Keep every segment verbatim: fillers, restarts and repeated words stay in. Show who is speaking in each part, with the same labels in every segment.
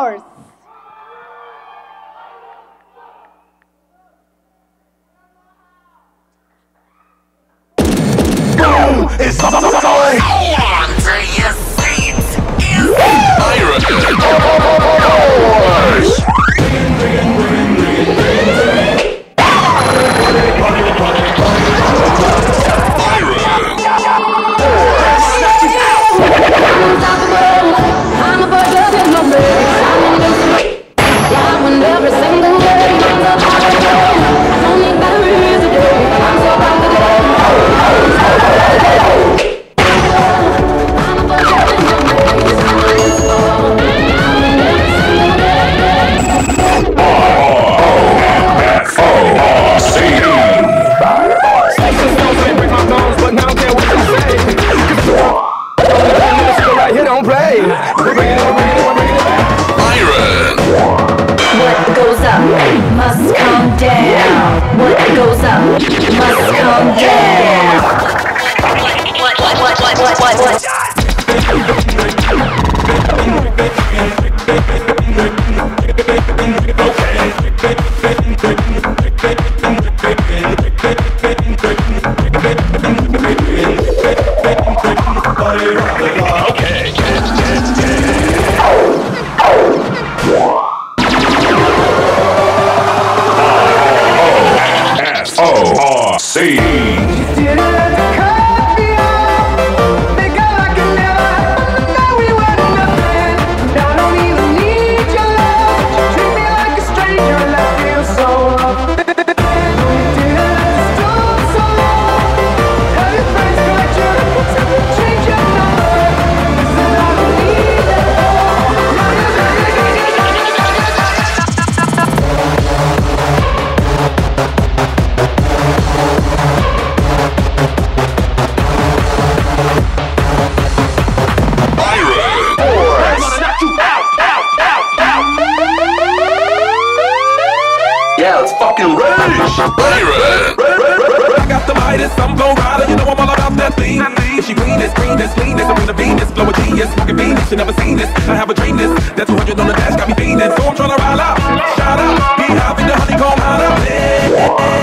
Speaker 1: Force.
Speaker 2: Boom! It's so, so, so, so.
Speaker 3: Under your seat is Iron Force.
Speaker 4: Must come down. What goes up must come down. What, what, what, what, what, what, what?
Speaker 2: See. Yeah, let's fucking rage!
Speaker 3: Iron!
Speaker 5: I got the Midas, I'm gon' ride her, you know I'm all about that thing. If she clean this, green this, clean this, I'm in the Venus, flow a genius, fucking Venus, you never seen this. I have a dream this, that two hundred on the dash got me fiending, so I'm tryna ride out, shout out, be happy the honeycomb hide out.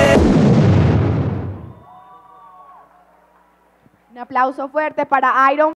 Speaker 1: Un aplauso fuerte para Iron